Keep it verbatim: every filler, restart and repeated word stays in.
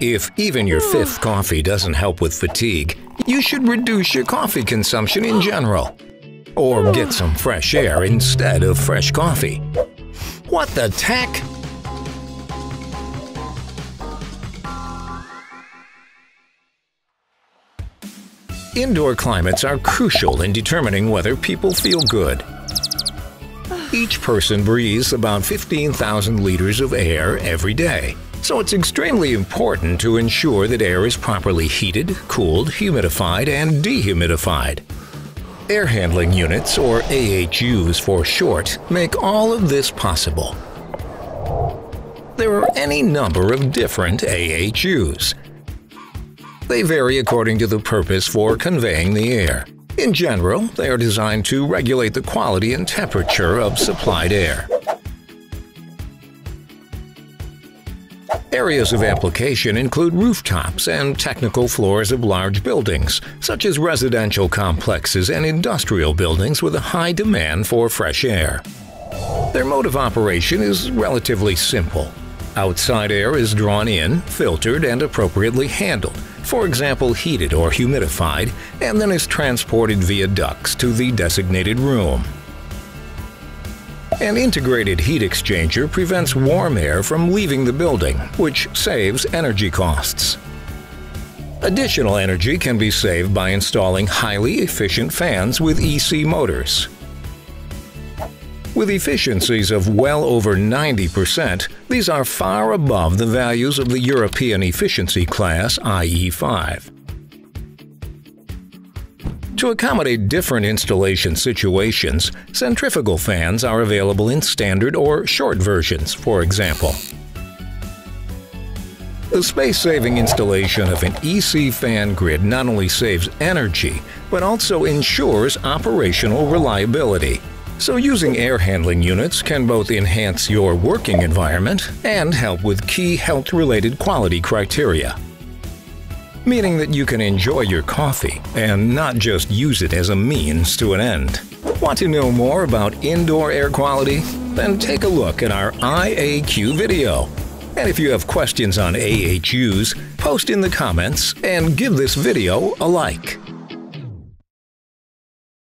If even your fifth coffee doesn't help with fatigue, you should reduce your coffee consumption in general. Or get some fresh air instead of fresh coffee. What the heck? Indoor climates are crucial in determining whether people feel good. Each person breathes about fifteen thousand liters of air every day, so it's extremely important to ensure that air is properly heated, cooled, humidified, and dehumidified. Air handling units, or A H Us for short, make all of this possible. There are any number of different A H Us. They vary according to the purpose for conveying the air. In general, they are designed to regulate the quality and temperature of supplied air. Areas of application include rooftops and technical floors of large buildings, such as residential complexes and industrial buildings with a high demand for fresh air. Their mode of operation is relatively simple. Outside air is drawn in, filtered, and appropriately handled, for example heated or humidified, and then is transported via ducts to the designated room. An integrated heat exchanger prevents warm air from leaving the building, which saves energy costs. Additional energy can be saved by installing highly efficient fans with E C motors. With efficiencies of well over ninety percent, these are far above the values of the European efficiency class I E five. To accommodate different installation situations, centrifugal fans are available in standard or short versions, for example. The space-saving installation of an E C fan grid not only saves energy, but also ensures operational reliability. So using air handling units can both enhance your working environment and help with key health-related quality criteria. Meaning that you can enjoy your coffee and not just use it as a means to an end. Want to know more about indoor air quality? Then take a look at our I A Q video. And if you have questions on A H Us, post in the comments and give this video a like.